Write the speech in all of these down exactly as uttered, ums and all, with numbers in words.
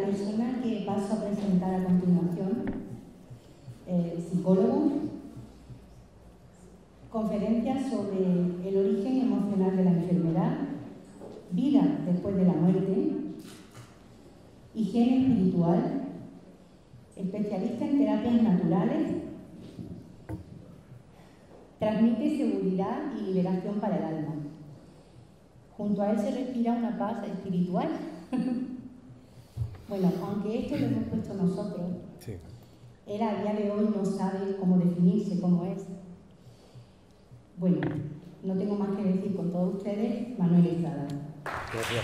persona que paso a presentar a continuación, eh, psicólogo, conferencias sobre el origen emocional de la enfermedad, vida después de la muerte, higiene espiritual, especialista en terapias naturales, transmite seguridad y liberación para el alma. Junto a él se respira una paz espiritual. Bueno, aunque esto lo hemos puesto nosotros, sí. Él a día de hoy no sabe cómo definirse, cómo es. Bueno, no tengo más que decir con todos ustedes, Manuel Estrada. Gracias.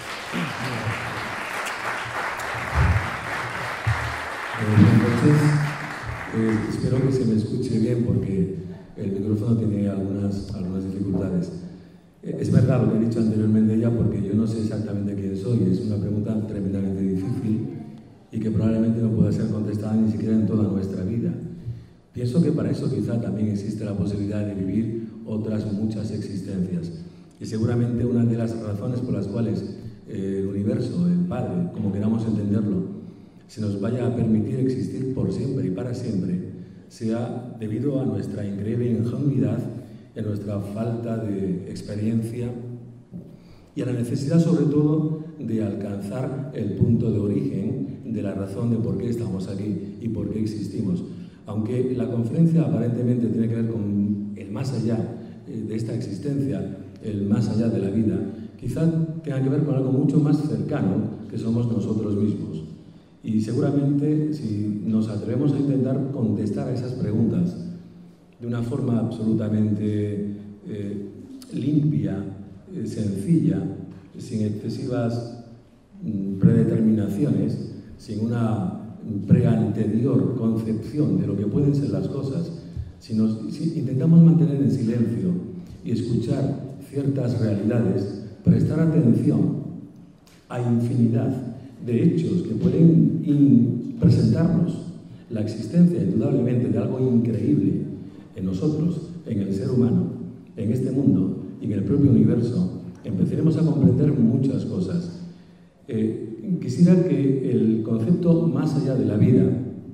Entonces, eh, espero que se me escuche bien porque el micrófono tiene algunas, algunas dificultades. Eh, es verdad lo que he dicho anteriormente ya, porque yo no sé exactamente quién soy. Es una pregunta tremendamente difícil y que probablemente no pueda ser contestada ni siquiera en toda nuestra vida. Pienso que para eso quizá también existe la posibilidad de vivir otras muchas existencias. Y seguramente una de las razones por las cuales eh, el universo, el Padre, como queramos entenderlo, se nos vaya a permitir existir por siempre y para siempre, sea debido a nuestra increíble ingenuidad, a nuestra falta de experiencia y a la necesidad, sobre todo, de alcanzar el punto de origen de la razón de por qué estamos aquí y por qué existimos. Aunque la conferencia aparentemente tiene que ver con el más allá de esta existencia, el más allá de la vida, quizá tenga que ver con algo mucho más cercano que somos nosotros mismos. Y seguramente si nos atrevemos a intentar contestar a esas preguntas de una forma absolutamente eh, limpia, eh, sencilla, sin excesivas mm, predeterminaciones, sin una preanterior concepción de lo que pueden ser las cosas, si, nos, si intentamos mantener en silencio y escuchar ciertas realidades, prestar atención a infinidad de hechos que pueden in, presentarnos la existencia indudablemente de algo increíble en nosotros, en el ser humano, en este mundo y en el propio universo, empezaremos a comprender muchas cosas. Eh, quisiera que el concepto más allá de la vida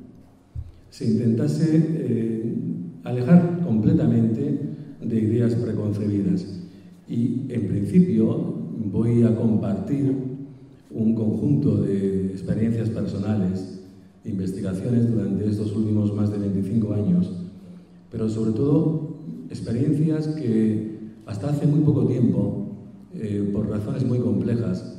se intentase eh, alejar completamente de ideas preconcebidas. Y en principio voy a compartir un conjunto de experiencias personales, investigaciones durante estos últimos más de veinticinco años, pero sobre todo experiencias que hasta hace muy poco tiempo, eh, por razones muy complejas,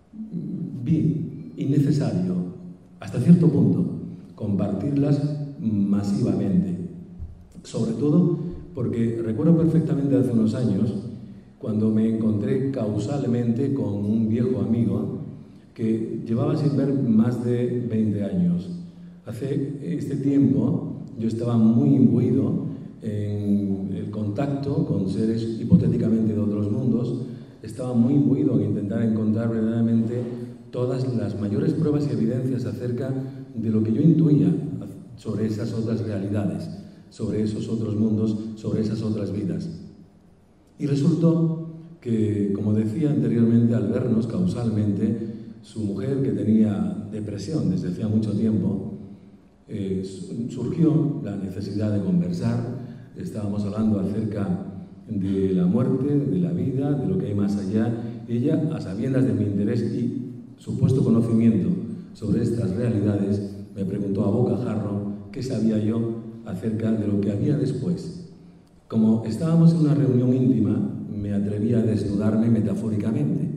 vi innecesario, hasta cierto punto, compartirlas masivamente. Sobre todo porque recuerdo perfectamente hace unos años, cuando me encontré causalmente con un viejo amigo que llevaba sin ver más de veinte años. Hace este tiempo yo estaba muy imbuido en el contacto con seres hipotéticamente de otros mundos, estaba muy imbuido en intentar encontrar verdaderamente todas las mayores pruebas y evidencias acerca de lo que yo intuía sobre esas otras realidades, sobre esos otros mundos, sobre esas otras vidas. Y resultó que, como decía anteriormente, al vernos causalmente, su mujer, que tenía depresión desde hacía mucho tiempo, eh, surgió la necesidad de conversar. Estábamos hablando acerca de la muerte, de la vida, de lo que hay más allá. Ella, a sabiendas de mi interés y supuesto conocimiento sobre estas realidades, me preguntó a bocajarro qué sabía yo acerca de lo que había después. Como estábamos en una reunión íntima, me atreví a desnudarme metafóricamente.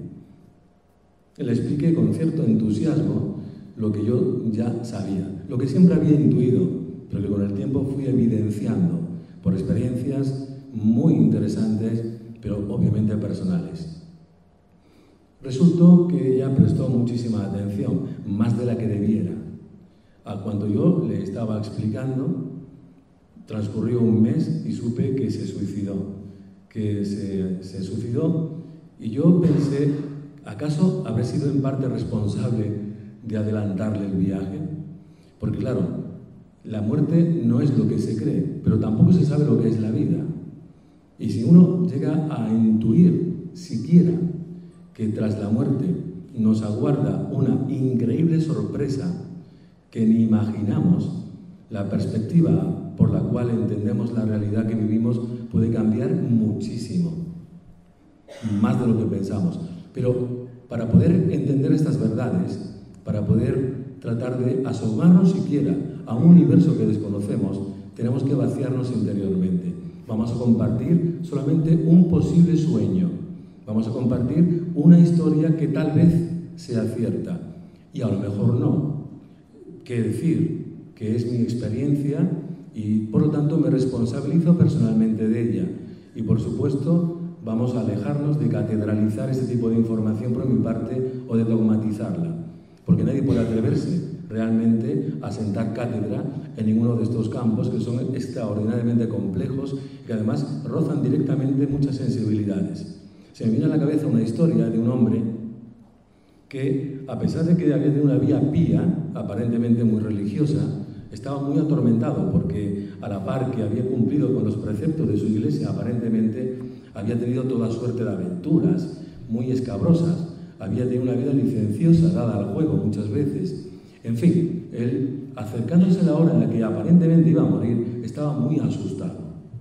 Le expliqué con cierto entusiasmo lo que yo ya sabía, lo que siempre había intuido, pero que con el tiempo fui evidenciando por experiencias muy interesantes, pero obviamente personales. Resultó que ella prestó muchísima atención, más de la que debiera. A cuando yo le estaba explicando, transcurrió un mes y supe que se suicidó, que se, se suicidó, y yo pensé, ¿acaso habré sido en parte responsable de adelantarle el viaje? Porque claro, la muerte no es lo que se cree, pero tampoco se sabe lo que es la vida. Y si uno llega a intuir siquiera que tras la muerte nos aguarda una increíble sorpresa que ni imaginamos. La perspectiva por la cual entendemos la realidad que vivimos puede cambiar muchísimo, más de lo que pensamos. Pero para poder entender estas verdades, para poder tratar de asomarnos siquiera a un universo que desconocemos, tenemos que vaciarnos interiormente. Vamos a compartir solamente un posible sueño. Vamos a compartir una historia que tal vez sea cierta y a lo mejor no. ¿Qué decir? Que es mi experiencia y por lo tanto me responsabilizo personalmente de ella. Y por supuesto vamos a alejarnos de catedralizar este tipo de información por mi parte o de dogmatizarla, porque nadie puede atreverse realmente a sentar cátedra en ninguno de estos campos que son extraordinariamente complejos y que además rozan directamente muchas sensibilidades. Se me viene a la cabeza una historia de un hombre que, a pesar de que había tenido una vida pía, aparentemente muy religiosa, estaba muy atormentado porque, a la par que había cumplido con los preceptos de su iglesia, aparentemente había tenido toda suerte de aventuras muy escabrosas, había tenido una vida licenciosa dada al juego muchas veces. En fin, él, acercándose a la hora en la que aparentemente iba a morir, estaba muy asustado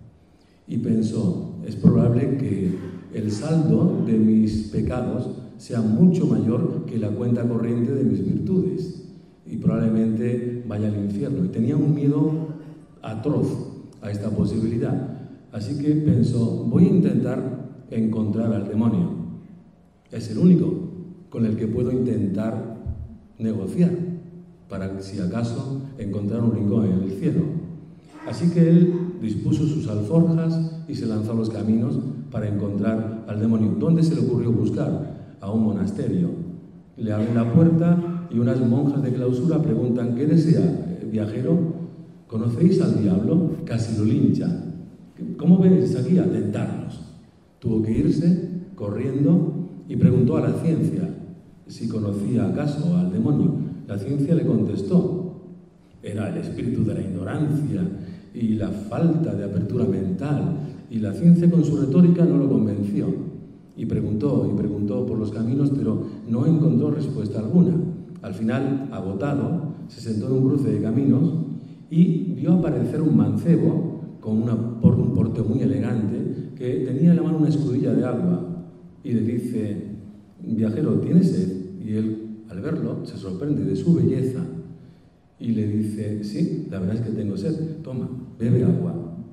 y pensó: es probable que el saldo de mis pecados sea mucho mayor que la cuenta corriente de mis virtudes y probablemente vaya al infierno. Y tenía un miedo atroz a esta posibilidad. Así que pensó: voy a intentar encontrar al demonio. Es el único con el que puedo intentar negociar para, si acaso, encontrar un rincón en el cielo. Así que él dispuso sus alforjas y se lanzó a los caminos para encontrar al demonio. ¿Dónde se le ocurrió buscar? A un monasterio. Le abren la puerta y unas monjas de clausura preguntan: ¿qué desea, viajero? ¿Conocéis al diablo? Casi lo linchan. ¿Cómo venís aquí a tentarnos? Tuvo que irse corriendo y preguntó a la ciencia si conocía acaso al demonio. La ciencia le contestó: era el espíritu de la ignorancia y la falta de apertura mental. Y la ciencia con su retórica no lo convenció. Y preguntó y preguntó por los caminos, pero no encontró respuesta alguna. Al final, agotado, se sentó en un cruce de caminos y vio aparecer un mancebo con una, por un porte muy elegante, que tenía en la mano una escudilla de agua. Y le dice: viajero, ¿tienes sed? Y él, al verlo, se sorprende de su belleza y le dice: sí, la verdad es que tengo sed, toma, bebe agua.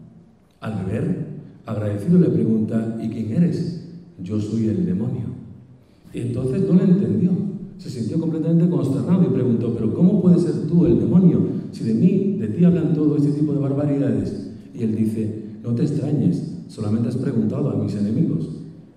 Al beber, agradecido le pregunta: ¿y quién eres? Yo soy el demonio. Y entonces no le entendió, se sintió completamente consternado y preguntó: ¿pero cómo puedes ser tú el demonio si de mí, de ti hablan todo este tipo de barbaridades? Y él dice: no te extrañes, solamente has preguntado a mis enemigos.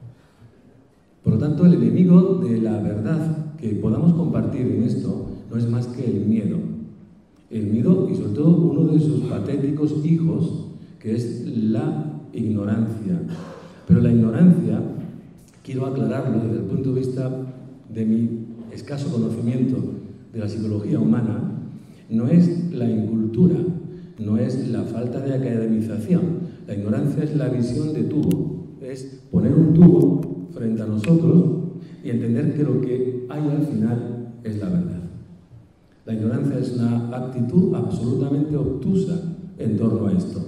Por lo tanto, el enemigo de la verdad que podamos compartir en esto no es más que el miedo. El miedo y sobre todo uno de sus patéticos hijos, que es la ignorancia. Pero la ignorancia, quiero aclararlo desde el punto de vista de mi escaso conocimiento de la psicología humana, no es la incultura, no es la falta de academización. La ignorancia es la visión de tubo, es poner un tubo frente a nosotros y entender que lo que hay al final es la verdad. La ignorancia es una actitud absolutamente obtusa en torno a esto.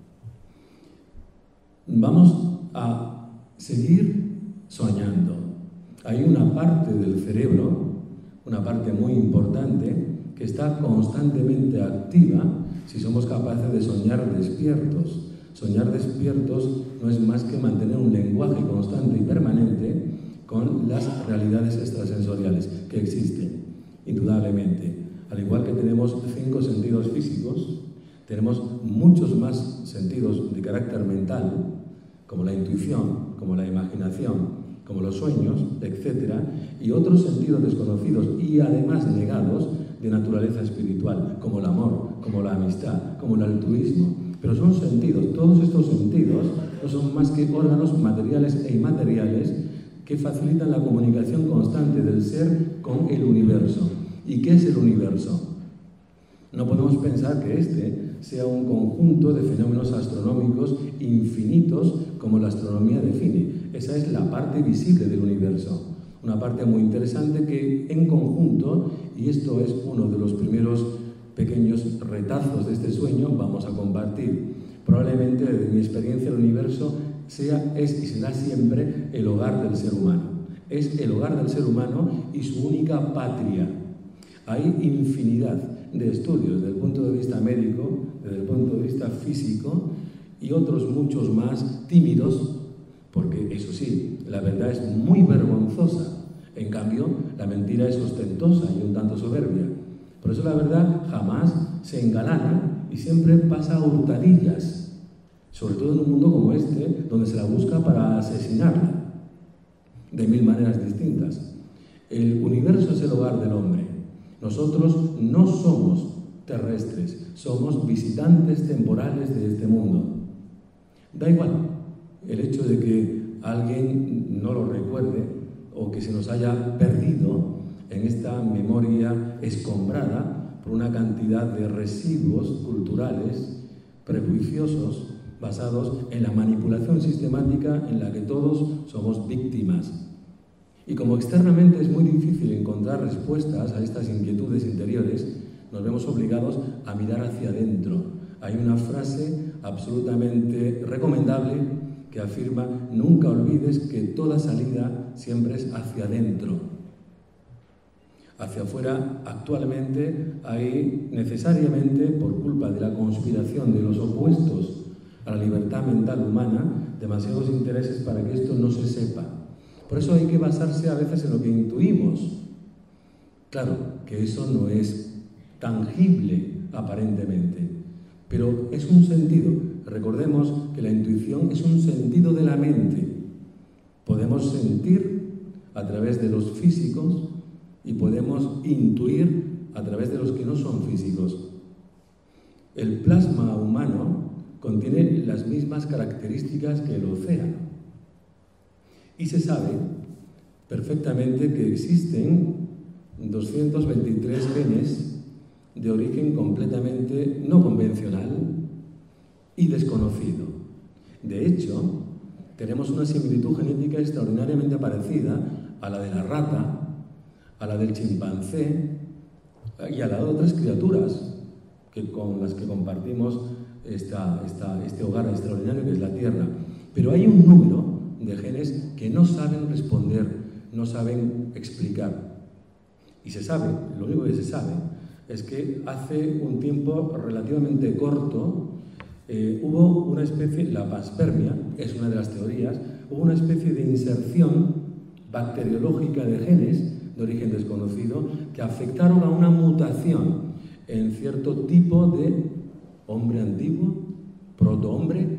Vamos a seguir soñando. Hay una parte del cerebro, una parte muy importante, que está constantemente activa si somos capaces de soñar despiertos. Soñar despiertos no es más que mantener un lenguaje constante y permanente con las realidades extrasensoriales que existen, indudablemente. Al igual que tenemos cinco sentidos físicos, tenemos muchos más sentidos de carácter mental, como la intuición, como la imaginación, como los sueños, etcétera, y otros sentidos desconocidos y además negados de naturaleza espiritual, como el amor, como la amistad, como el altruismo. Pero son sentidos, todos estos sentidos no son más que órganos materiales e inmateriales que facilitan la comunicación constante del ser con el universo. ¿Y qué es el universo? No podemos pensar que este sea un conjunto de fenómenos astronómicos infinitos como la astronomía define. Esa es la parte visible del universo. una parte muy interesante que en conjunto, y esto es uno de los primeros pequeños retazos de este sueño, vamos a compartir. Probablemente, desde mi experiencia, el universo sea, es y será siempre el hogar del ser humano. Es el hogar del ser humano y su única patria. Hay infinidad de estudios desde el punto de vista médico, desde el punto de vista físico y otros muchos más tímidos, porque eso sí, la verdad es muy vergonzosa. En cambio, la mentira es ostentosa y un tanto soberbia. Por eso la verdad jamás se engalana y siempre pasa a hurtadillas, sobre todo en un mundo como este, donde se la busca para asesinarla de mil maneras distintas. El universo es el hogar del hombre. Nosotros no somos terrestres, somos visitantes temporales de este mundo. Da igual el hecho de que alguien no lo recuerde o que se nos haya perdido en esta memoria escombrada por una cantidad de residuos culturales prejuiciosos basados en la manipulación sistemática en la que todos somos víctimas. Y como externamente es muy difícil encontrar respuestas a estas inquietudes interiores, nos vemos obligados a mirar hacia adentro. Hay una frase absolutamente recomendable que afirma: nunca olvides que toda salida siempre es hacia adentro. Hacia afuera, actualmente, hay necesariamente, por culpa de la conspiración de los opuestos a la libertad mental humana, demasiados intereses para que esto no se sepa. Por eso hay que basarse a veces en lo que intuimos. Claro, que eso no es tangible aparentemente, pero es un sentido. Recordemos que la intuición es un sentido de la mente. Podemos sentir a través de los físicos y podemos intuir a través de los que no son físicos. El plasma humano contiene las mismas características que el océano. Y se sabe perfectamente que existen doscientos veintitrés genes de origen completamente no convencional y desconocido. De hecho, tenemos una similitud genética extraordinariamente parecida a la de la rata, a la del chimpancé y a la de otras criaturas que, con las que compartimos esta, esta, este hogar extraordinario que es la Tierra. Pero hay un número de genes que no saben responder, no saben explicar. Y se sabe, lo único que se sabe es que hace un tiempo relativamente corto eh, hubo una especie, la panspermia, es una de las teorías, hubo una especie de inserción bacteriológica de genes de origen desconocido que afectaron a una mutación en cierto tipo de hombre antiguo, protohombre.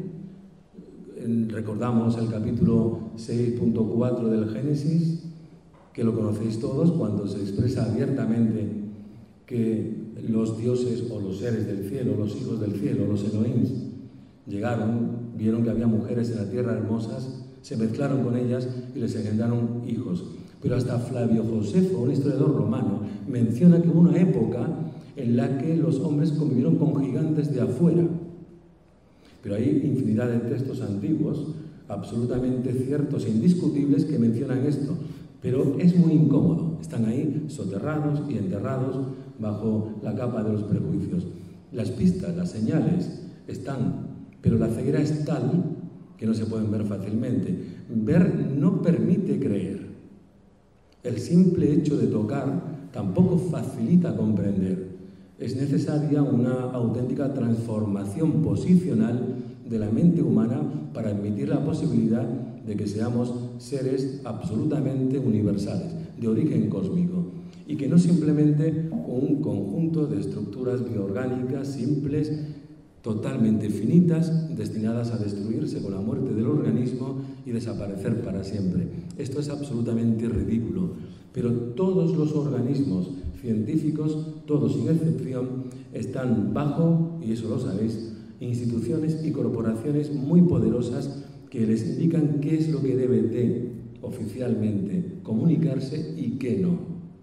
Recordamos el capítulo seis punto cuatro del Génesis, que lo conocéis todos, cuando se expresa abiertamente que los dioses o los seres del cielo, los hijos del cielo, los Elohims, llegaron, vieron que había mujeres en la tierra hermosas, se mezclaron con ellas y les engendraron hijos. Pero hasta Flavio Josefo, un historiador romano, menciona que hubo una época en la que los hombres convivieron con gigantes de afuera. Pero hay infinidad de textos antiguos, absolutamente ciertos e indiscutibles, que mencionan esto. Pero es muy incómodo. Están ahí soterrados y enterrados bajo la capa de los prejuicios. Las pistas, las señales están, pero la ceguera es tal que no se pueden ver fácilmente. Ver no permite creer. El simple hecho de tocar tampoco facilita comprender. Es necesaria una auténtica transformación posicional de la mente humana para admitir la posibilidad de que seamos seres absolutamente universales, de origen cósmico, y que no simplemente un conjunto de estructuras bioorgánicas simples, totalmente finitas, destinadas a destruirse con la muerte del organismo y desaparecer para siempre. Esto es absolutamente ridículo, pero todos los organismos científicos, todos sin excepción, están bajo, y eso lo sabéis, instituciones y corporaciones muy poderosas que les indican qué es lo que debe de, oficialmente, comunicarse y qué no.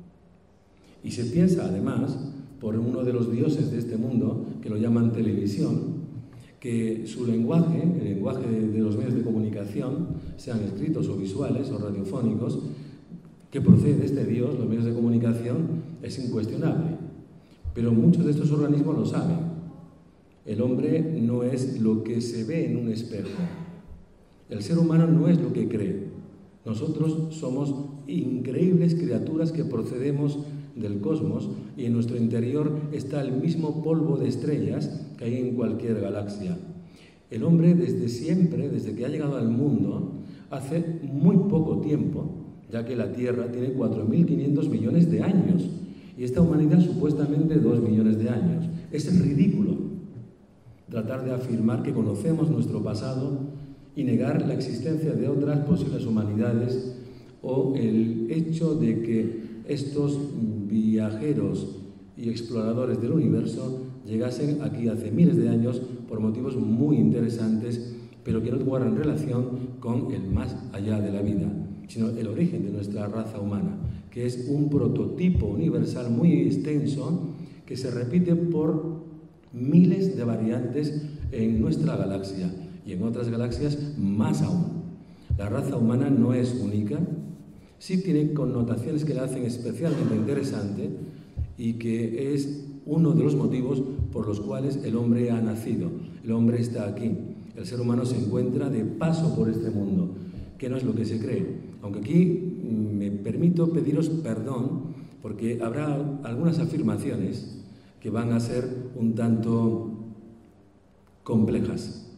Y se piensa, además, por uno de los dioses de este mundo, que lo llaman televisión, que su lenguaje, el lenguaje de los medios de comunicación, sean escritos o visuales o radiofónicos, que procede de este Dios, los medios de comunicación, es incuestionable. Pero muchos de estos organismos lo saben. El hombre no es lo que se ve en un espejo. El ser humano no es lo que cree. Nosotros somos increíbles criaturas que procedemos del cosmos y en nuestro interior está el mismo polvo de estrellas que hay en cualquier galaxia. El hombre desde siempre, desde que ha llegado al mundo, hace muy poco tiempo, ya que la Tierra tiene cuatro mil quinientos millones de años y esta humanidad supuestamente dos millones de años. Es ridículo tratar de afirmar que conocemos nuestro pasado y negar la existencia de otras posibles humanidades o el hecho de que estos viajeros y exploradores del universo llegasen aquí hace miles de años por motivos muy interesantes, pero que no guardan relación con el más allá de la vida, sino el origen de nuestra raza humana, que es un prototipo universal muy extenso que se repite por miles de variantes en nuestra galaxia y en otras galaxias más aún. La raza humana no es única, sí tiene connotaciones que la hacen especialmente interesante y que es uno de los motivos por los cuales el hombre ha nacido. El hombre está aquí. El ser humano se encuentra de paso por este mundo, que no es lo que se cree. Aunque aquí me permito pediros perdón porque habrá algunas afirmaciones que van a ser un tanto complejas.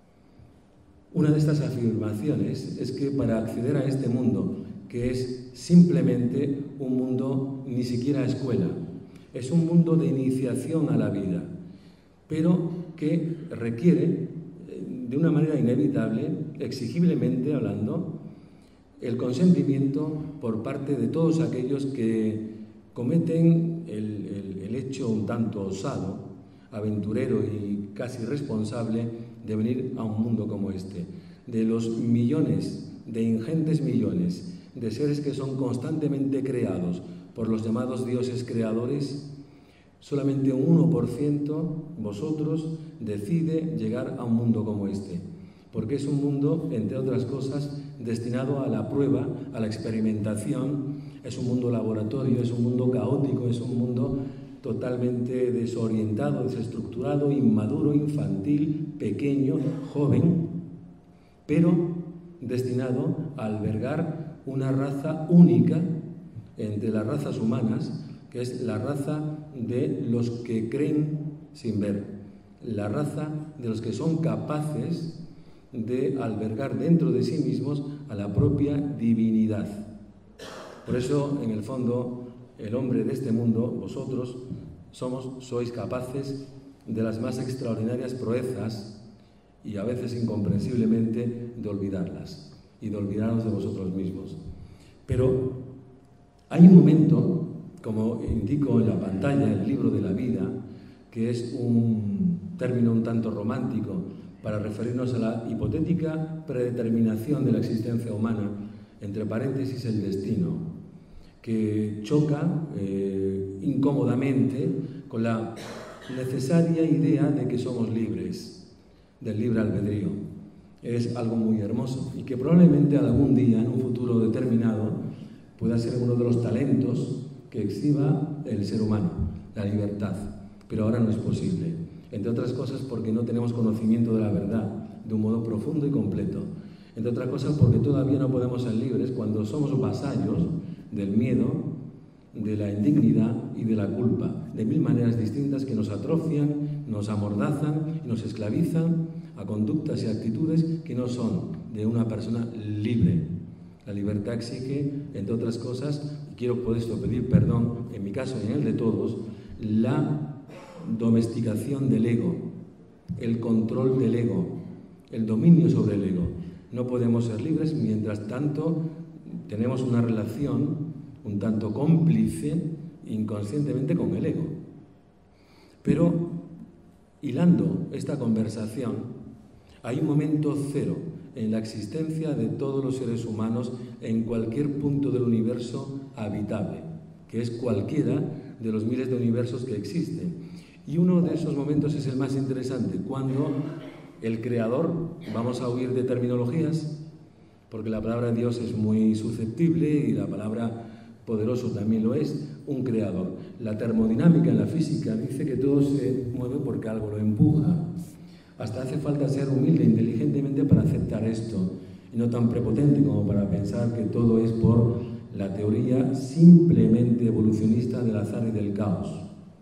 Una de estas afirmaciones es que para acceder a este mundo, que es simplemente un mundo ni siquiera escuela, es un mundo de iniciación a la vida, pero que requiere, de una manera inevitable, exigiblemente hablando, el consentimiento por parte de todos aquellos que cometen el, el, el hecho un tanto osado, aventurero y casi responsable de venir a un mundo como este. De los millones, de ingentes millones de seres que son constantemente creados por los llamados dioses creadores, solamente un uno por ciento, vosotros, decide llegar a un mundo como este. Porque es un mundo, entre otras cosas, destinado a la prueba, a la experimentación, es un mundo laboratorio, es un mundo caótico, es un mundo totalmente desorientado, desestructurado, inmaduro, infantil, pequeño, joven, pero destinado a albergar una raza única entre las razas humanas, que es la raza de los que creen sin ver, la raza de los que son capaces de albergar dentro de sí mismos a la propia divinidad. Por eso, en el fondo, el hombre de este mundo, vosotros, somos, sois capaces de las más extraordinarias proezas y a veces incomprensiblemente de olvidarlas y de olvidaros de vosotros mismos. Pero hay un momento, como indico en la pantalla, el libro de la vida, que es un término un tanto romántico para referirnos a la hipotética predeterminación de la existencia humana, entre paréntesis el destino, que choca eh, incómodamente con la necesaria idea de que somos libres, del libre albedrío. Es algo muy hermoso y que probablemente algún día, en un futuro determinado, pueda ser uno de los talentos que exhiba el ser humano, la libertad, pero ahora no es posible, entre otras cosas porque no tenemos conocimiento de la verdad de un modo profundo y completo, entre otras cosas porque todavía no podemos ser libres cuando somos vasallos del miedo, de la indignidad y de la culpa, de mil maneras distintas que nos atrofian, nos amordazan y nos esclavizan a conductas y actitudes que no son de una persona libre. La libertad exige, entre otras cosas, y quiero por esto pedir perdón, en mi caso y en el de todos, la domesticación del ego, el control del ego, el dominio sobre el ego. No podemos ser libres mientras tanto tenemos una relación un tanto cómplice inconscientemente con el ego. Pero, hilando esta conversación, hay un momento cero en la existencia de todos los seres humanos en cualquier punto del universo habitable, que es cualquiera de los miles de universos que existen. Y uno de esos momentos es el más interesante, cuando el creador, vamos a huir de terminologías, porque la palabra Dios es muy susceptible y la palabra poderoso también lo es, un creador. La termodinámica en la física dice que todo se mueve porque algo lo empuja. Hasta hace falta ser humilde inteligentemente para aceptar esto, y no tan prepotente como para pensar que todo es por la teoría simplemente evolucionista del azar y del caos.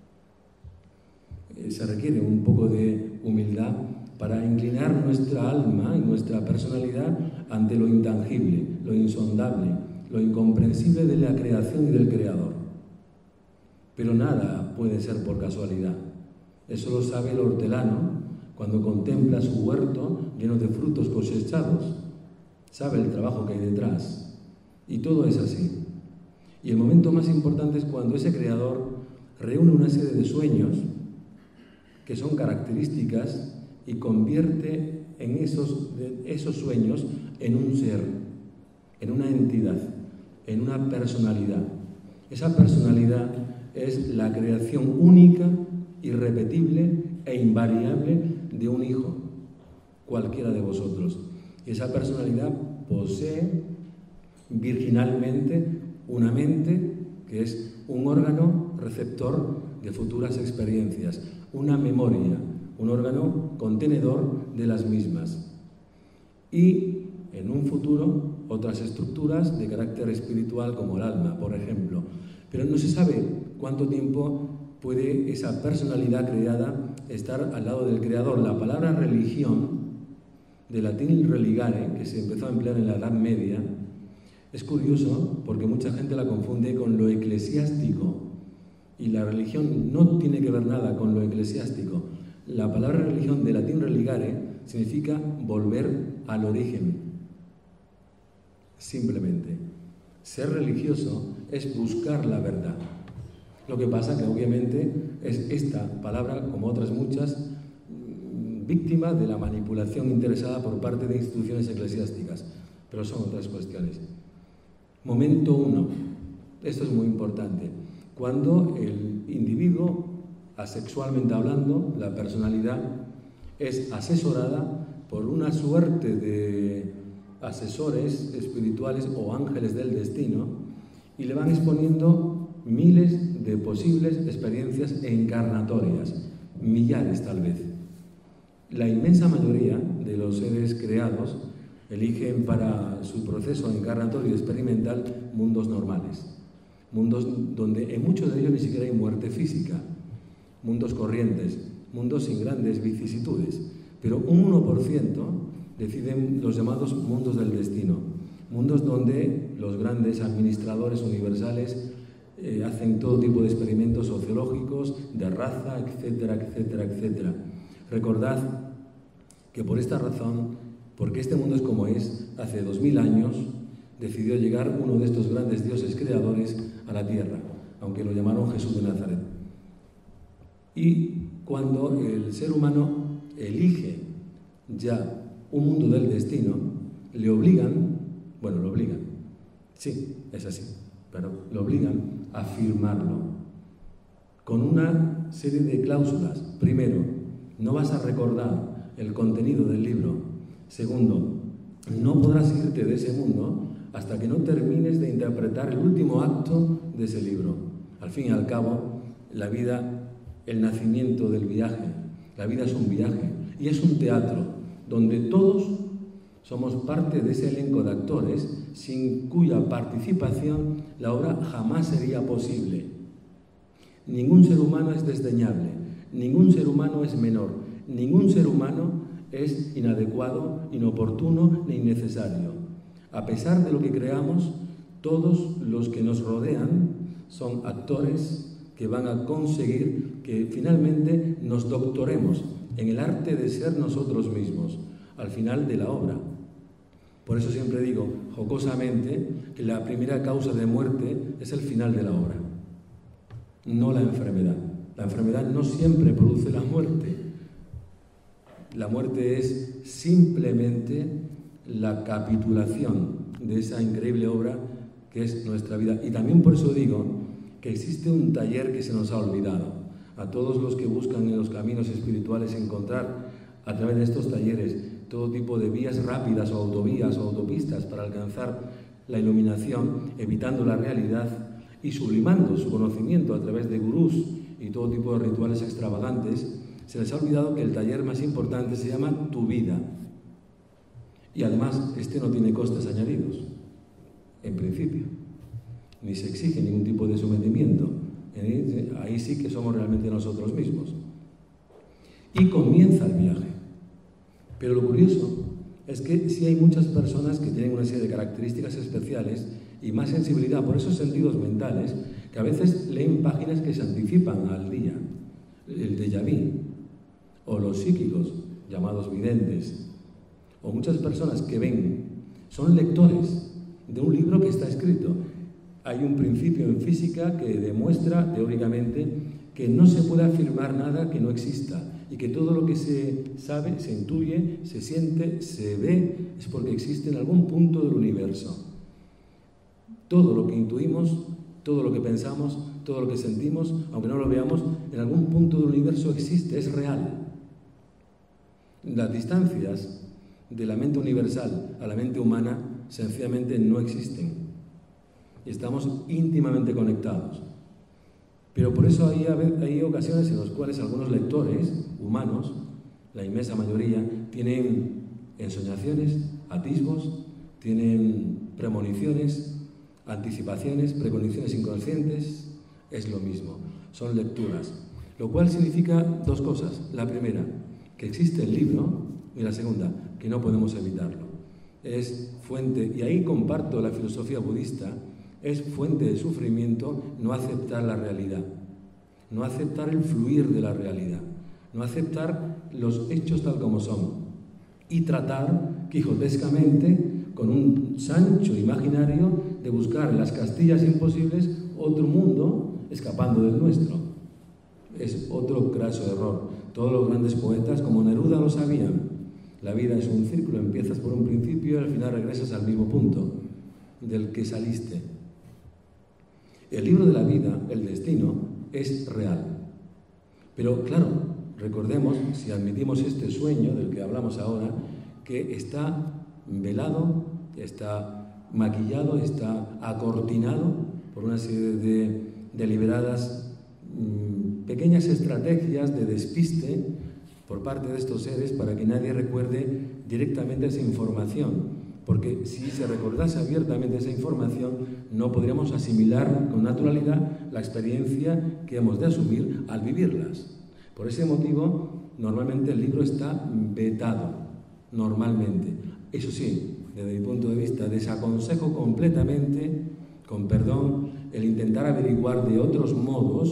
Se requiere un poco de humildad para inclinar nuestra alma y nuestra personalidad ante lo intangible, lo insondable, lo incomprensible de la creación y del creador. Pero nada puede ser por casualidad. Eso lo sabe el hortelano cuando contempla su huerto lleno de frutos cosechados. Sabe el trabajo que hay detrás. Y todo es así. Y el momento más importante es cuando ese creador reúne una serie de sueños que son características y convierte en esos, esos sueños en un ser, en una entidad, en una personalidad. Esa personalidad es la creación única, irrepetible e invariable de un hijo, cualquiera de vosotros. Y esa personalidad posee virginalmente una mente que es un órgano receptor de futuras experiencias, una memoria, un órgano contenedor de las mismas. Y en un futuro otras estructuras de carácter espiritual como el alma, por ejemplo. Pero no se sabe cuánto tiempo puede esa personalidad creada estar al lado del creador. La palabra religión, de latín religare, que se empezó a emplear en la Edad Media, es curioso porque mucha gente la confunde con lo eclesiástico. Y la religión no tiene que ver nada con lo eclesiástico. La palabra religión de latín religare significa volver al origen. Simplemente. Ser religioso es buscar la verdad. Lo que pasa que obviamente es esta palabra, como otras muchas, víctima de la manipulación interesada por parte de instituciones eclesiásticas. Pero son otras cuestiones. Momento uno. Esto es muy importante. Cuando el individuo, asexualmente hablando, la personalidad, es asesorada por una suerte de asesores espirituales o ángeles del destino y le van exponiendo miles de posibles experiencias encarnatorias, millares tal vez. La inmensa mayoría de los seres creados eligen para su proceso encarnatorio y experimental mundos normales. Mundos donde en muchos de ellos ni siquiera hay muerte física, mundos corrientes, mundos sin grandes vicisitudes, pero un uno por ciento deciden los llamados mundos del destino, mundos donde los grandes administradores universales eh, hacen todo tipo de experimentos sociológicos, de raza, etcétera, etcétera, etcétera. Recordad que por esta razón, porque este mundo es como es, hace dos mil años, decidió llegar uno de estos grandes dioses creadores a la tierra, aunque lo llamaron Jesús de Nazaret. Y cuando el ser humano elige ya un mundo del destino, le obligan, bueno, lo obligan, sí, es así, pero lo obligan a firmarlo con una serie de cláusulas. Primero, no vas a recordar el contenido del libro. Segundo, no podrás irte de ese mundo hasta que no termines de interpretar el último acto de ese libro. Al fin y al cabo, la vida, el nacimiento del viaje, la vida es un viaje y es un teatro donde todos somos parte de ese elenco de actores sin cuya participación la obra jamás sería posible. Ningún ser humano es desdeñable, ningún ser humano es menor, ningún ser humano es inadecuado, inoportuno ni innecesario. A pesar de lo que creamos, todos los que nos rodean son actores que van a conseguir que finalmente nos doctoremos en el arte de ser nosotros mismos al final de la obra. Por eso siempre digo, jocosamente, que la primera causa de muerte es el final de la obra, no la enfermedad. La enfermedad no siempre produce la muerte. La muerte es simplemente la capitulación de esa increíble obra que es nuestra vida. Y también por eso digo que existe un taller que se nos ha olvidado. A todos los que buscan en los caminos espirituales encontrar a través de estos talleres todo tipo de vías rápidas o autovías o autopistas para alcanzar la iluminación, evitando la realidad y sublimando su conocimiento a través de gurús y todo tipo de rituales extravagantes, se les ha olvidado que el taller más importante se llama Tu Vida. Y además, este no tiene costes añadidos, en principio, ni se exige ningún tipo de sometimiento. Ahí sí que somos realmente nosotros mismos. Y comienza el viaje. Pero lo curioso es que sí hay muchas personas que tienen una serie de características especiales y más sensibilidad por esos sentidos mentales que a veces leen páginas que se anticipan al día. El déjà vu, o los psíquicos, llamados videntes, o muchas personas que ven, son lectores de un libro que está escrito. Hay un principio en física que demuestra teóricamente que no se puede afirmar nada que no exista y que todo lo que se sabe, se intuye, se siente, se ve, es porque existe en algún punto del universo. Todo lo que intuimos, todo lo que pensamos, todo lo que sentimos, aunque no lo veamos, en algún punto del universo existe, es real. Las distancias de la mente universal a la mente humana sencillamente no existen. Y estamos íntimamente conectados. Pero por eso hay, hay ocasiones en las cuales algunos lectores humanos, la inmensa mayoría, tienen ensoñaciones, atisbos, tienen premoniciones, anticipaciones, precogniciones inconscientes. Es lo mismo, son lecturas. Lo cual significa dos cosas. La primera, que existe el libro, y la segunda, que no podemos evitarlo. Es fuente, y ahí comparto la filosofía budista, es fuente de sufrimiento no aceptar la realidad, no aceptar el fluir de la realidad, no aceptar los hechos tal como son y tratar quijotescamente, con un Sancho imaginario, de buscar en las Castillas imposibles otro mundo escapando del nuestro. Es otro graso error. Todos los grandes poetas, como Neruda, lo sabían. La vida es un círculo, empiezas por un principio y al final regresas al mismo punto del que saliste. El libro de la vida, el destino, es real. Pero claro, recordemos, si admitimos este sueño del que hablamos ahora, que está velado, está maquillado, está acortinado por una serie de deliberadas mmm, pequeñas estrategias de despiste por parte de estos seres para que nadie recuerde directamente esa información. Porque si se recordase abiertamente esa información, no podríamos asimilar con naturalidad la experiencia que hemos de asumir al vivirlas. Por ese motivo, normalmente el libro está vetado, normalmente. Eso sí, desde mi punto de vista, desaconsejo completamente, con perdón, el intentar averiguar de otros modos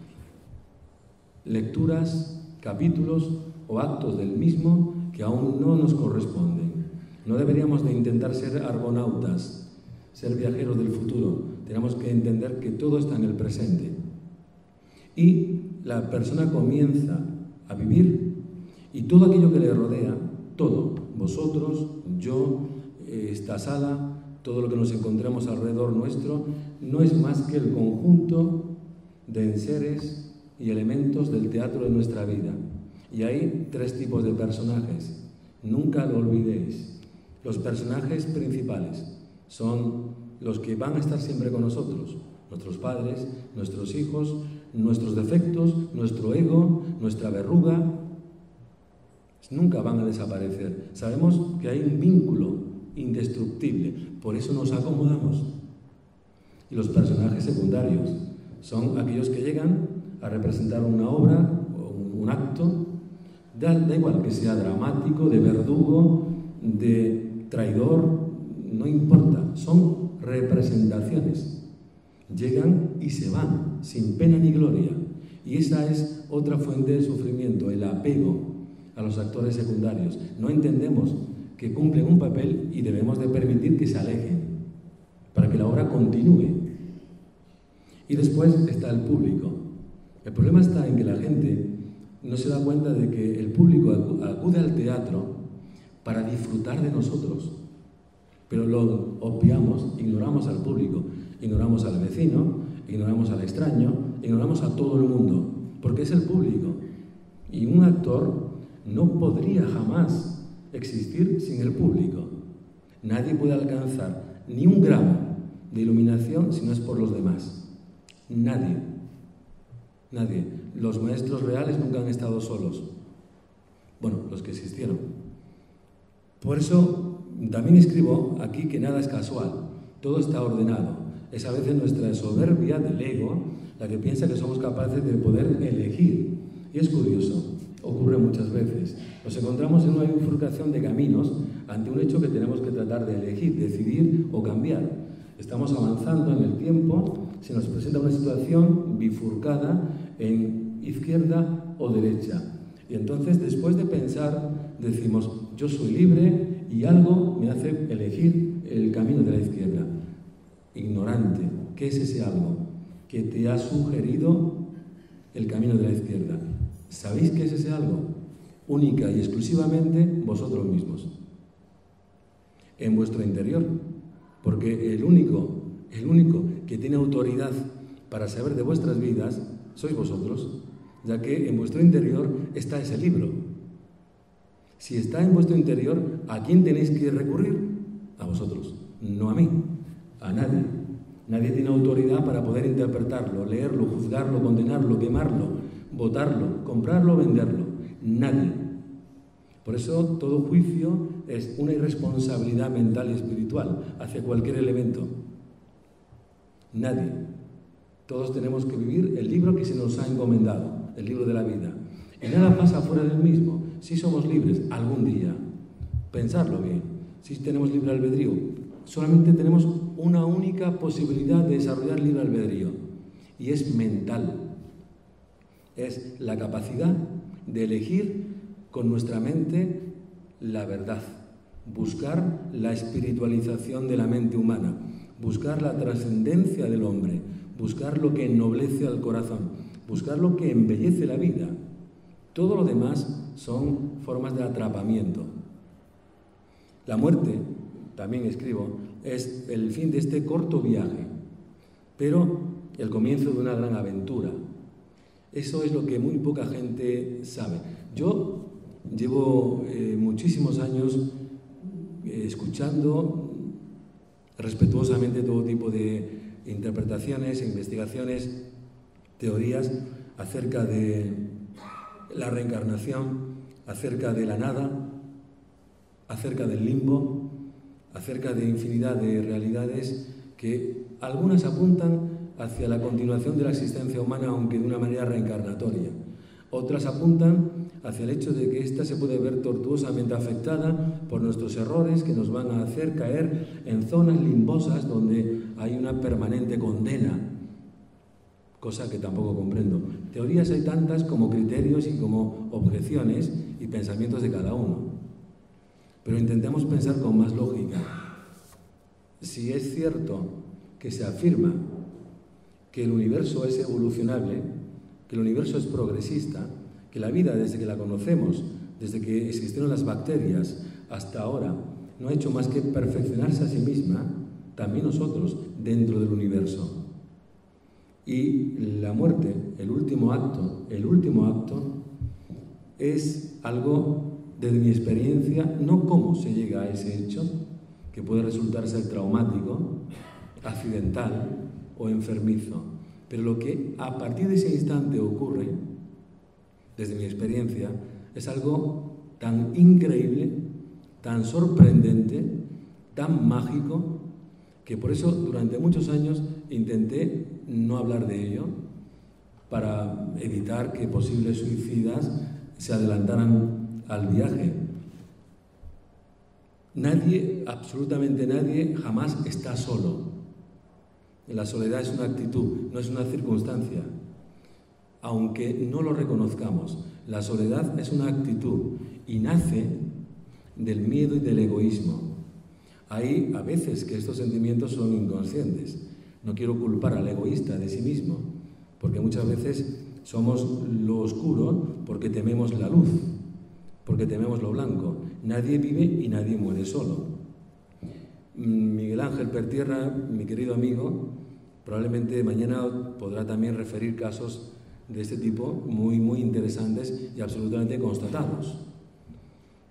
lecturas, capítulos o actos del mismo que aún no nos corresponden. No deberíamos de intentar ser argonautas, ser viajeros del futuro. Tenemos que entender que todo está en el presente. Y la persona comienza a vivir y todo aquello que le rodea, todo, vosotros, yo, esta sala, todo lo que nos encontramos alrededor nuestro, no es más que el conjunto de enseres y elementos del teatro de nuestra vida. Y hay tres tipos de personajes. Nunca lo olvidéis. Los personajes principales son los que van a estar siempre con nosotros, nuestros padres, nuestros hijos, nuestros defectos, nuestro ego, nuestra verruga. Nunca van a desaparecer. Sabemos que hay un vínculo indestructible, por eso nos acomodamos. Y los personajes secundarios son aquellos que llegan a representar una obra o un acto, da, da igual que sea dramático, de verdugo, de traidor, no importa, son representaciones. Llegan y se van, sin pena ni gloria. Y esa es otra fuente de sufrimiento, el apego a los actores secundarios. No entendemos que cumplen un papel y debemos de permitir que se alejen, para que la obra continúe. Y después está el público. El problema está en que la gente no se da cuenta de que el público acude al teatro para disfrutar de nosotros, pero lo obviamos, ignoramos al público, ignoramos al vecino, ignoramos al extraño, ignoramos a todo el mundo, porque es el público. Y un actor no podría jamás existir sin el público. Nadie puede alcanzar ni un gramo de iluminación si no es por los demás. Nadie. Nadie. Los maestros reales nunca han estado solos. Bueno, los que existieron. Por eso también escribo aquí que nada es casual. Todo está ordenado. Es a veces nuestra soberbia del ego la que piensa que somos capaces de poder elegir. Y es curioso. Ocurre muchas veces. Nos encontramos en una bifurcación de caminos ante un hecho que tenemos que tratar de elegir, decidir o cambiar. Estamos avanzando en el tiempo, se nos presenta una situación bifurcada en izquierda o derecha. Y entonces, después de pensar, decimos, yo soy libre y algo me hace elegir el camino de la izquierda. Ignorante. ¿Qué es ese algo que te ha sugerido el camino de la izquierda? ¿Sabéis qué es ese algo? Única y exclusivamente vosotros mismos. En vuestro interior. Porque el único, el único que tiene autoridad para saber de vuestras vidas sois vosotros, ya que en vuestro interior está ese libro. Si está en vuestro interior, ¿a quién tenéis que recurrir? A vosotros, no a mí, a nadie. Nadie tiene autoridad para poder interpretarlo, leerlo, juzgarlo, condenarlo, quemarlo, votarlo, comprarlo, venderlo. Nadie. Por eso todo juicio es una irresponsabilidad mental y espiritual hacia cualquier elemento. Nadie. Todos tenemos que vivir el libro que se nos ha encomendado, el libro de la vida. Y nada pasa fuera del mismo. Si somos libres algún día, pensarlo bien, si tenemos libre albedrío, solamente tenemos una única posibilidad de desarrollar libre albedrío, y es mental. Es la capacidad de elegir con nuestra mente la verdad, buscar la espiritualización de la mente humana, buscar la trascendencia del hombre, buscar lo que ennoblece al corazón, buscar lo que embellece la vida. Todo lo demás son formas de atrapamiento. La muerte, también escribo, es el fin de este corto viaje, pero el comienzo de una gran aventura. Eso es lo que muy poca gente sabe. Yo llevo eh, muchísimos años eh, escuchando respetuosamente todo tipo de interpretaciones, investigaciones, teorías acerca de la reencarnación, acerca de la nada, acerca del limbo, acerca de infinidad de realidades que algunas apuntan hacia la continuación de la existencia humana, aunque de una manera reencarnatoria. Otras apuntan hacia el hecho de que ésta se puede ver tortuosamente afectada por nuestros errores que nos van a hacer caer en zonas limbosas donde hay una permanente condena, cosa que tampoco comprendo. Teorías hay tantas como criterios y como objeciones y pensamientos de cada uno. Pero intentemos pensar con más lógica. Si es cierto que se afirma que el universo es evolucionable, que el universo es progresista, que la vida desde que la conocemos, desde que existieron las bacterias hasta ahora, no ha hecho más que perfeccionarse a sí misma, también nosotros, dentro del universo. Y la muerte, el último acto, el último acto, es algo, desde mi experiencia, no cómo se llega a ese hecho, que puede resultar ser traumático, accidental o enfermizo, pero lo que a partir de ese instante ocurre, desde mi experiencia, es algo tan increíble, tan sorprendente, tan mágico, que por eso durante muchos años intenté no hablar de ello, para evitar que posibles suicidas se adelantaran al viaje. Nadie, absolutamente nadie, jamás está solo. La soledad es una actitud, no es una circunstancia. Aunque no lo reconozcamos, la soledad es una actitud y nace del miedo y del egoísmo. Hay a veces que estos sentimientos son inconscientes. No quiero culpar al egoísta de sí mismo, porque muchas veces somos lo oscuro porque tememos la luz, porque tememos lo blanco. Nadie vive y nadie muere solo. Miguel Ángel Pertierra, mi querido amigo, probablemente mañana podrá también referir casos de este tipo muy, muy interesantes y absolutamente constatados.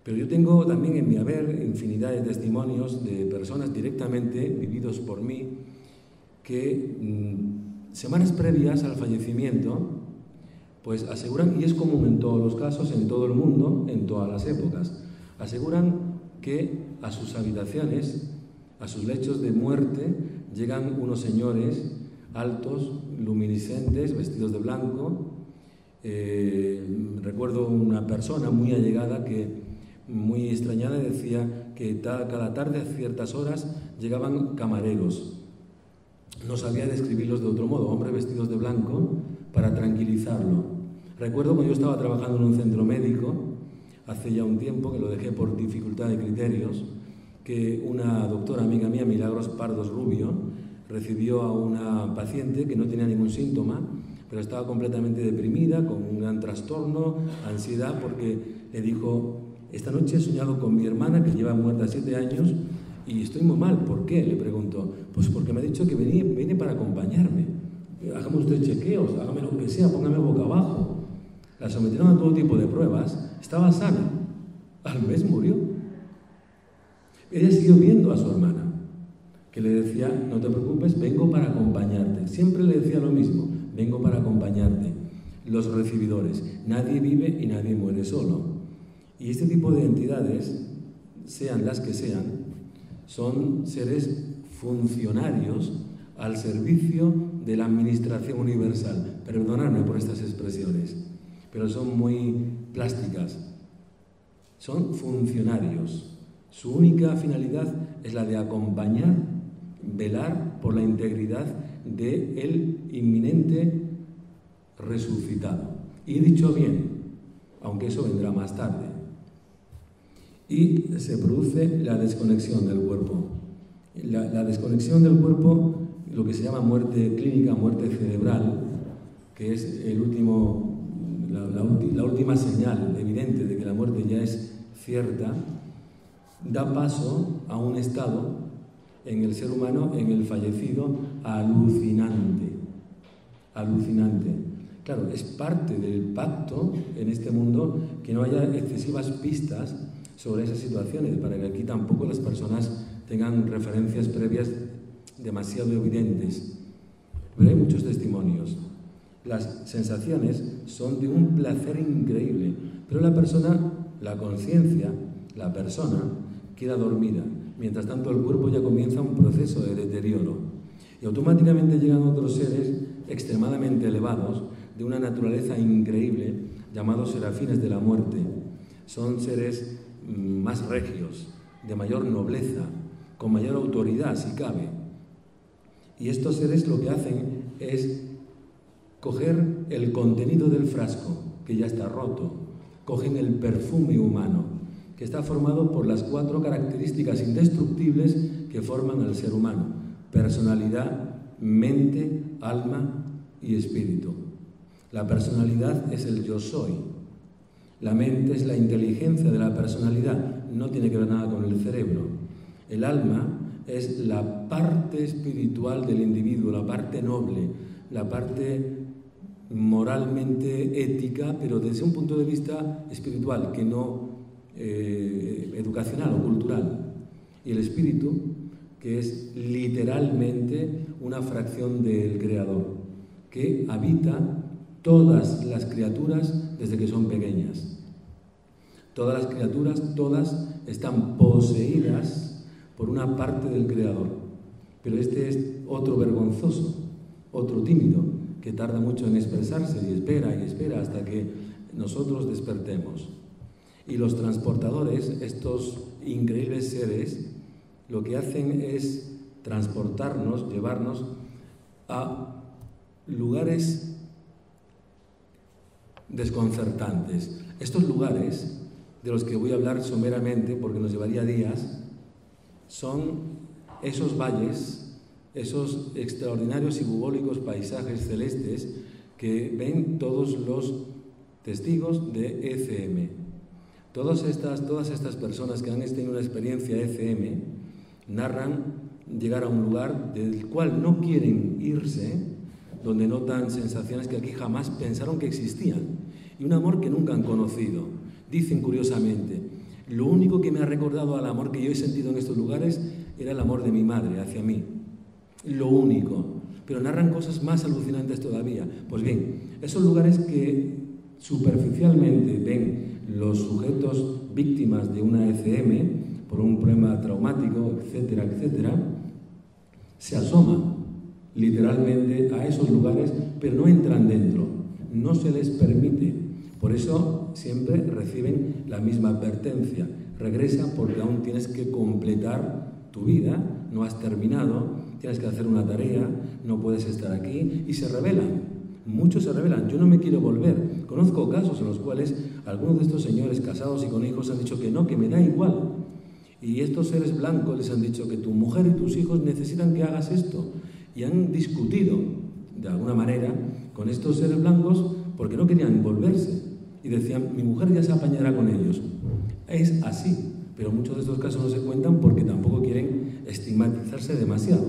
Pero yo tengo también en mi haber infinidad de testimonios de personas directamente vividos por mí que mmm, semanas previas al fallecimiento pues aseguran, y es común en todos los casos, en todo el mundo, en todas las épocas, aseguran que a sus habitaciones, a sus lechos de muerte, llegan unos señores altos, luminiscentes, vestidos de blanco. Eh, recuerdo una persona muy allegada que, muy extrañada, decía que cada tarde a ciertas horas llegaban camareros. No sabía describirlos de otro modo, hombres vestidos de blanco para tranquilizarlo. Recuerdo cuando yo estaba trabajando en un centro médico, hace ya un tiempo, que lo dejé por dificultad de criterios, que una doctora amiga mía, Milagros Pardos Rubio, recibió a una paciente que no tenía ningún síntoma, pero estaba completamente deprimida, con un gran trastorno, ansiedad, porque le dijo: esta noche he soñado con mi hermana que lleva muerta siete años y estoy muy mal. ¿Por qué?, le preguntó. Pues porque me ha dicho que viene, viene para acompañarme. Hágame usted chequeos, hágame lo que sea, póngame boca abajo. La sometieron a todo tipo de pruebas, estaba sana, al mes murió. Ella siguió viendo a su hermana, que le decía: no te preocupes, vengo para acompañarte. Siempre le decía lo mismo: vengo para acompañarte. Los recibidores, nadie vive y nadie muere solo. Y este tipo de entidades, sean las que sean, son seres funcionarios al servicio de la administración universal. Perdonadme por estas expresiones, pero son muy plásticas. Son funcionarios. Su única finalidad es la de acompañar, velar por la integridad del inminente resucitado. Y he dicho bien, aunque eso vendrá más tarde. Y se produce la desconexión del cuerpo. La, la desconexión del cuerpo, lo que se llama muerte clínica, muerte cerebral, que es el último, la, la, la última señal evidente de que la muerte ya es cierta, da paso a un estado en el ser humano, en el fallecido, alucinante. Alucinante. Claro, es parte del pacto en este mundo que no haya excesivas pistas sobre esas situaciones, para que aquí tampoco las personas tengan referencias previas demasiado evidentes. Pero hay muchos testimonios. Las sensaciones son de un placer increíble, pero la persona, la conciencia, la persona, queda dormida. Mientras tanto, el cuerpo ya comienza un proceso de deterioro. Y automáticamente llegan otros seres extremadamente elevados, de una naturaleza increíble, llamados serafines de la muerte. Son seres más regios, de mayor nobleza, con mayor autoridad, si cabe. Y estos seres lo que hacen es coger el contenido del frasco, que ya está roto, cogen el perfume humano, que está formado por las cuatro características indestructibles que forman al ser humano: personalidad, mente, alma y espíritu. La personalidad es el yo soy. La mente es la inteligencia de la personalidad, no tiene que ver nada con el cerebro. El alma es la parte espiritual del individuo, la parte noble, la parte moralmente ética, pero desde un punto de vista espiritual, que no eh, educacional o cultural. Y el espíritu, que es literalmente una fracción del Creador, que habita todas las criaturas desde que son pequeñas. Todas las criaturas, todas están poseídas por una parte del Creador. Pero este es otro vergonzoso, otro tímido, que tarda mucho en expresarse y espera y espera hasta que nosotros despertemos. Y los transportadores, estos increíbles seres, lo que hacen es transportarnos, llevarnos a lugares desconcertantes. Estos lugares, de los que voy a hablar someramente porque nos llevaría días, son esos valles, esos extraordinarios y bubólicos paisajes celestes que ven todos los testigos de E C M. Todas estas, todas estas personas que han tenido una experiencia E C M narran llegar a un lugar del cual no quieren irse, donde notan sensaciones que aquí jamás pensaron que existían, y un amor que nunca han conocido. Dicen curiosamente, Lo único que me ha recordado al amor que yo he sentido en estos lugares era el amor de mi madre hacia mí. Lo único. Pero narran cosas más alucinantes todavía. Pues bien, esos lugares que superficialmente ven los sujetos víctimas de una E C M por un problema traumático, etcétera, etcétera, se asoman literalmente a esos lugares, pero no entran dentro, no se les permite. Por eso siempre reciben la misma advertencia: regresa porque aún tienes que completar tu vida, no has terminado, tienes que hacer una tarea, no puedes estar aquí, y se rebelan. Muchos se rebelan. Yo no me quiero volver. Conozco casos en los cuales algunos de estos señores casados y con hijos han dicho que no, que me da igual. Y estos seres blancos les han dicho que tu mujer y tus hijos necesitan que hagas esto. Y han discutido, de alguna manera, con estos seres blancos porque no querían volverse. Y decían, mi mujer ya se apañará con ellos. Es así, pero muchos de estos casos no se cuentan porque tampoco quieren estigmatizarse demasiado.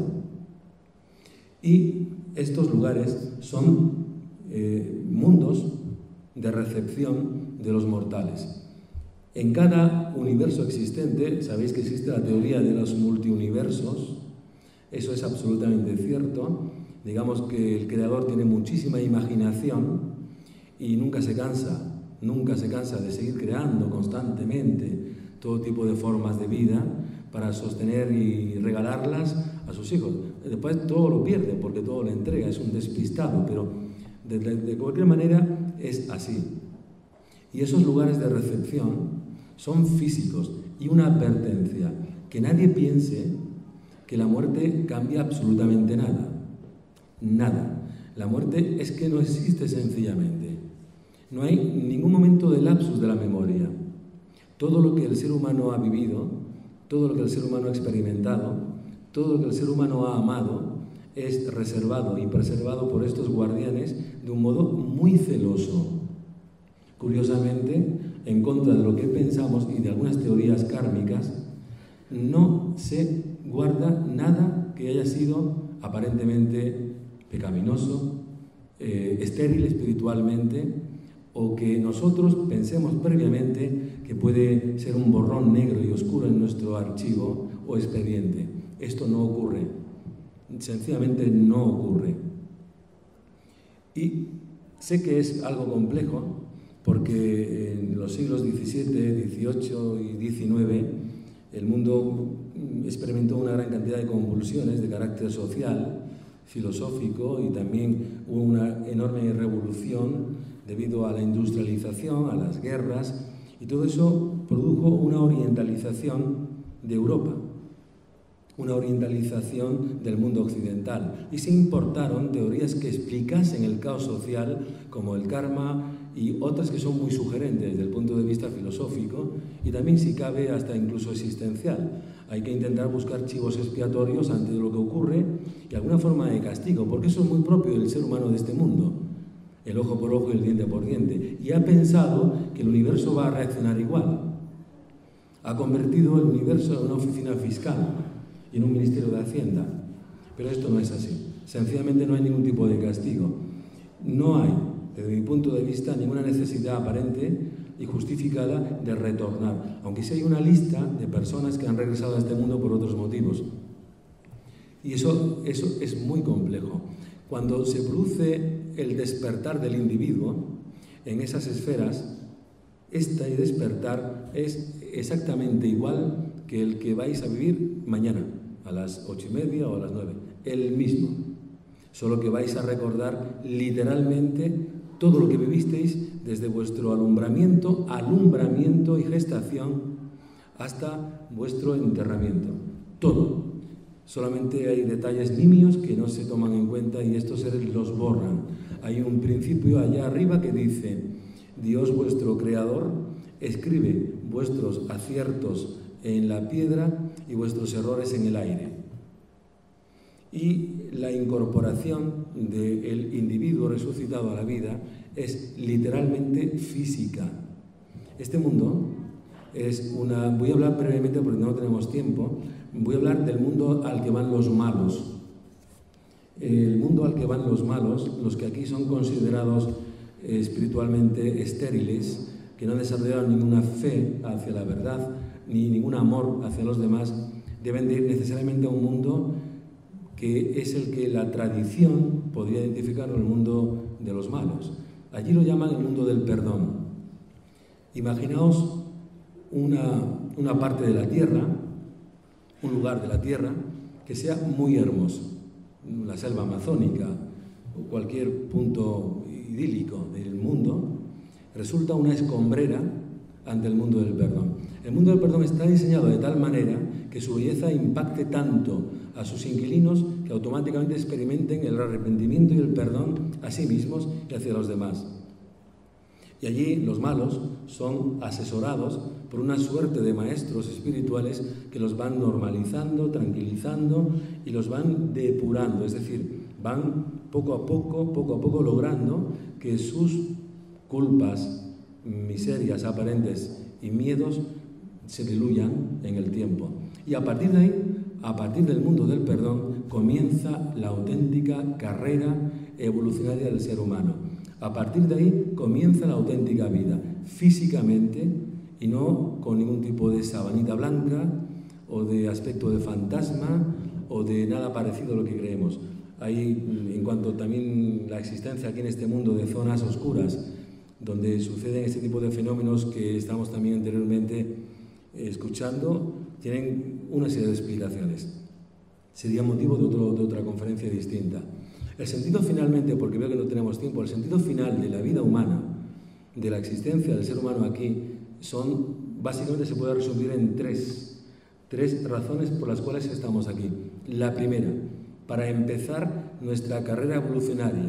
Y estos lugares son eh, mundos de recepción de los mortales. En cada universo existente, sabéis que existe la teoría de los multiuniversos. Eso es absolutamente cierto. Digamos que el creador tiene muchísima imaginación y nunca se cansa, nunca se cansa de seguir creando constantemente todo tipo de formas de vida para sostener y regalarlas a sus hijos. Después todo lo pierde porque todo lo entrega, es un despistado, pero de, de, de cualquier manera es así. Y esos lugares de recepción son físicos y una advertencia, que nadie piense que la muerte cambia absolutamente nada. Nada. La muerte es que no existe sencillamente. No hay ningún momento de lapsus de la memoria. Todo lo que el ser humano ha vivido, todo lo que el ser humano ha experimentado, todo lo que el ser humano ha amado, es reservado y preservado por estos guardianes de un modo muy celoso. Curiosamente, en contra de lo que pensamos y de algunas teorías kármicas, no se guarda nada que haya sido aparentemente pecaminoso, eh, estéril espiritualmente, o que nosotros pensemos previamente que puede ser un borrón negro y oscuro en nuestro archivo o expediente. Esto no ocurre, sencillamente no ocurre. Y sé que es algo complejo, porque en los siglos diecisiete, dieciocho y diecinueve el mundo experimentó una gran cantidad de convulsiones de carácter social, filosófico, y también hubo una enorme revolución debido a la industrialización, a las guerras, y todo eso produjo una orientalización de Europa, una orientalización del mundo occidental, y se importaron teorías que explicasen el caos social, como el karma, y otras que son muy sugerentes desde el punto de vista filosófico y también, si cabe, hasta incluso existencial. Hay que intentar buscar chivos expiatorios ante lo que ocurre y alguna forma de castigo, porque eso es muy propio del ser humano de este mundo, el ojo por ojo y el diente por diente, y ha pensado que el universo va a reaccionar igual. Ha convertido el universo en una oficina fiscal y en un ministerio de Hacienda, pero esto no es así. Sencillamente no hay ningún tipo de castigo. No hay, desde mi punto de vista, ninguna necesidad aparente y justificada de retornar, aunque sí hay una lista de personas que han regresado a este mundo por otros motivos. Y eso, eso es muy complejo. Cuando se produce el despertar del individuo en esas esferas, este despertar es exactamente igual que el que vais a vivir mañana, a las ocho y media o a las nueve, el mismo. Solo que vais a recordar literalmente todo lo que vivisteis desde vuestro alumbramiento, alumbramiento y gestación hasta vuestro enterramiento. Todo. Solamente hay detalles nimios que no se toman en cuenta y estos seres los borran. Hay un principio allá arriba que dice: Dios vuestro creador escribe vuestros aciertos en la piedra y vuestros errores en el aire. Y la incorporación del individuo resucitado a la vida es literalmente física. Este mundo es una... Voy a hablar brevemente porque no tenemos tiempo. Voy a hablar del mundo al que van los malos. El mundo al que van los malos, los que aquí son considerados espiritualmente estériles, que no han desarrollado ninguna fe hacia la verdad, ni ningún amor hacia los demás, deben de ir necesariamente a un mundo que es el que la tradición podría identificar como el mundo de los malos. Allí lo llaman el mundo del perdón. Imaginaos una, una parte de la tierra, un lugar de la tierra, que sea muy hermoso, la selva amazónica o cualquier punto idílico del mundo, resulta una escombrera ante el mundo del perdón. El mundo del perdón está diseñado de tal manera que su belleza impacte tanto a sus inquilinos que automáticamente experimenten el arrepentimiento y el perdón a sí mismos y hacia los demás. Y allí los malos son asesorados por una suerte de maestros espirituales que los van normalizando, tranquilizando y los van depurando, es decir, van poco a poco, poco a poco logrando que sus culpas, miserias aparentes y miedos se diluyan en el tiempo. Y a partir de ahí, a partir del mundo del perdón, comienza la auténtica carrera evolucionaria del ser humano. A partir de ahí comienza la auténtica vida, físicamente y no con ningún tipo de sabanita blanca o de aspecto de fantasma o de nada parecido a lo que creemos. Hay, en cuanto también la existencia aquí en este mundo de zonas oscuras, donde suceden este tipo de fenómenos que estamos también anteriormente escuchando, tienen una serie de explicaciones. Sería motivo de, otro, de otra conferencia distinta. El sentido finalmente, porque veo que no tenemos tiempo, el sentido final de la vida humana, de la existencia del ser humano aquí, son, básicamente se puede resumir en tres, tres razones por las cuales estamos aquí. La primera, para empezar nuestra carrera evolucionaria.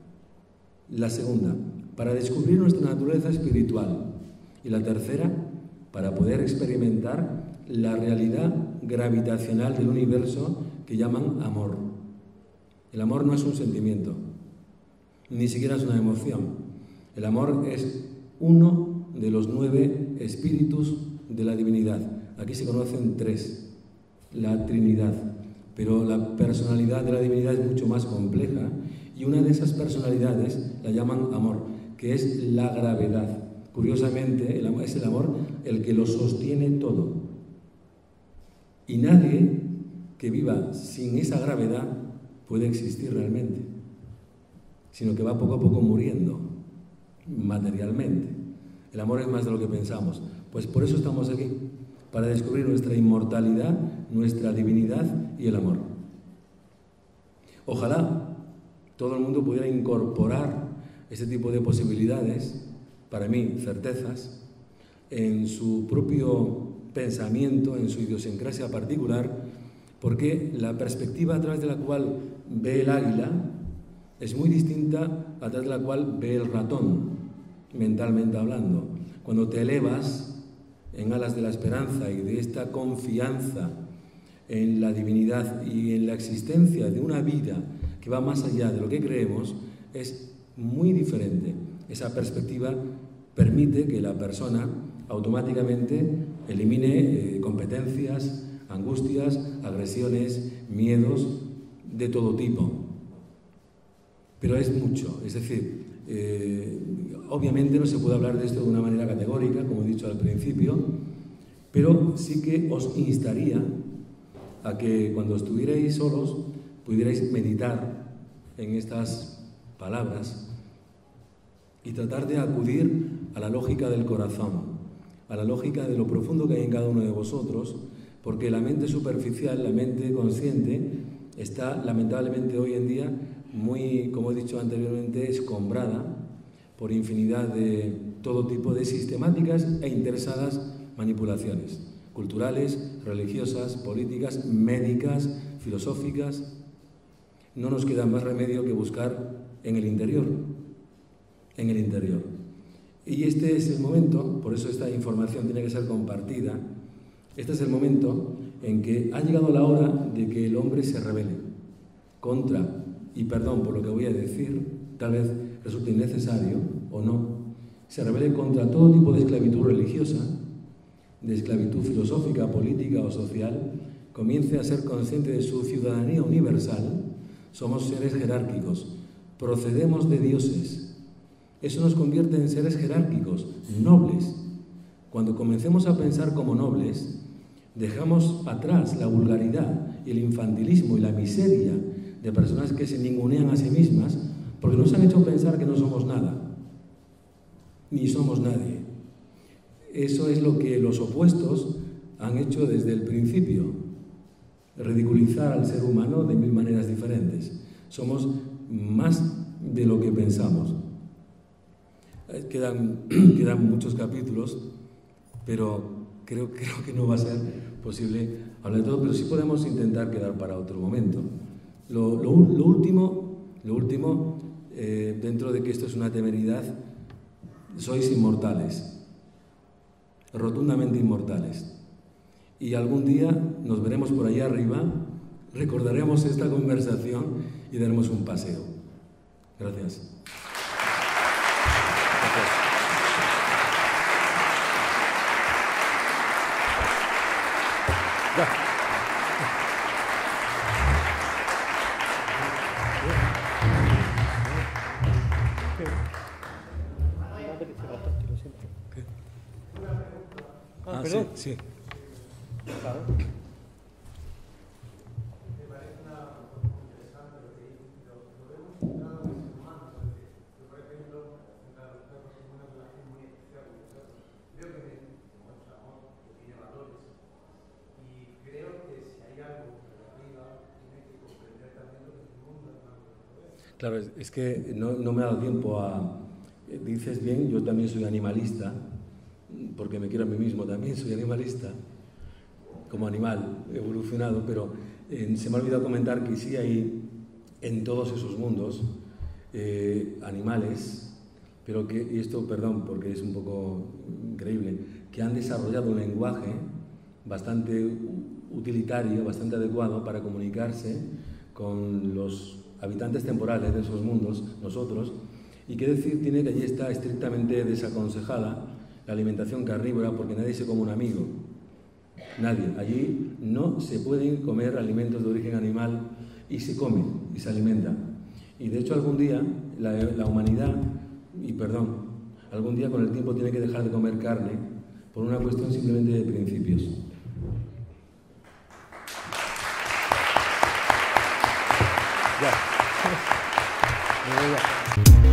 La segunda, para descubrir nuestra naturaleza espiritual. Y la tercera, para poder experimentar la realidad gravitacional del universo que llaman amor. El amor no es un sentimiento, ni siquiera es una emoción. El amor es uno de los nueve espíritus de la divinidad. Aquí se conocen tres, la Trinidad, pero la personalidad de la divinidad es mucho más compleja y una de esas personalidades la llaman amor, que es la gravedad. Curiosamente, el amor, es el amor el que lo sostiene todo. Y nadie que viva sin esa gravedad puede existir realmente, sino que va poco a poco muriendo materialmente. El amor es más de lo que pensamos. Pues por eso estamos aquí, para descubrir nuestra inmortalidad, nuestra divinidad y el amor. Ojalá todo el mundo pudiera incorporar este tipo de posibilidades, para mí, certezas, en su propio pensamiento, en su idiosincrasia particular, porque la perspectiva a través de la cual ve el águila es muy distinta a través de la cual ve el ratón, mentalmente hablando. Cuando te elevas en alas de la esperanza y de esta confianza en la divinidad y en la existencia de una vida que va más allá de lo que creemos, es muy diferente. Esa perspectiva permite que la persona automáticamente elimine eh, competencias, angustias, agresiones, miedos de todo tipo. Pero es mucho, es decir, eh, obviamente no se puede hablar de esto de una manera categórica, como he dicho al principio, pero sí que os instaría a que cuando estuvierais solos pudierais meditar en estas palabras y tratar de acudir a la lógica del corazón, a la lógica de lo profundo que hay en cada uno de vosotros, porque la mente superficial, la mente consciente, está lamentablemente hoy en día muy, como he dicho anteriormente, escombrada por infinidad de todo tipo de sistemáticas e interesadas manipulaciones culturales, religiosas, políticas, médicas, filosóficas. No nos queda más remedio que buscar en el interior, en el interior. Y este es el momento, por eso esta información tiene que ser compartida. Este es el momento en que ha llegado la hora de que el hombre se rebele contra, y perdón por lo que voy a decir, tal vez resulte innecesario o no, se rebele contra todo tipo de esclavitud religiosa, de esclavitud filosófica, política o social, comience a ser consciente de su ciudadanía universal. Somos seres jerárquicos, procedemos de dioses. Eso nos convierte en seres jerárquicos, nobles. Cuando comencemos a pensar como nobles, dejamos atrás la vulgaridad y el infantilismo y la miseria de personas que se ningunean a sí mismas porque nos han hecho pensar que no somos nada, ni somos nadie. Eso es lo que los opuestos han hecho desde el principio, ridiculizar al ser humano de mil maneras diferentes. Somos más de lo que pensamos. Quedan, quedan muchos capítulos, pero creo, creo que no va a ser posible hablar de todo, pero sí podemos intentar quedar para otro momento. Lo, lo, lo último, lo último eh, dentro de que esto es una temeridad, sois inmortales, rotundamente inmortales. Y algún día nos veremos por allá arriba, recordaremos esta conversación y daremos un paseo. Gracias. Ya. Ah, perdón. Sí, sí. Claro. Claro, es, es que no, no me ha dado tiempo a... Dices bien, yo también soy animalista, porque me quiero a mí mismo también, soy animalista, como animal evolucionado, pero eh, se me ha olvidado comentar que sí hay en todos esos mundos eh, animales, pero que, y esto, perdón, porque es un poco increíble, que han desarrollado un lenguaje bastante utilitario, bastante adecuado para comunicarse con los habitantes temporales de esos mundos, nosotros, y qué decir tiene que allí está estrictamente desaconsejada la alimentación carnívora porque nadie se come un amigo, nadie. Allí no se pueden comer alimentos de origen animal y se come y se alimenta. Y de hecho algún día la, la humanidad, y perdón, algún día con el tiempo tiene que dejar de comer carne por una cuestión simplemente de principios. Ya. Me voy ya.